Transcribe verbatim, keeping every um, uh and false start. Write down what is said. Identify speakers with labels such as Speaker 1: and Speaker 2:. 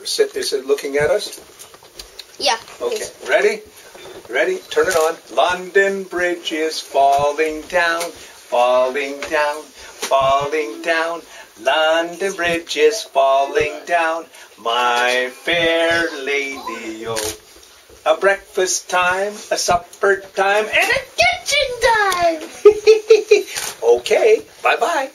Speaker 1: Sit, is it looking at us?
Speaker 2: Yeah.
Speaker 1: Okay, ready? Ready? Turn it on. London Bridge is falling down, falling down, falling down. London Bridge is falling down, my fair lady, oh. A breakfast time, a supper time, and a kitchen time. Okay, bye-bye.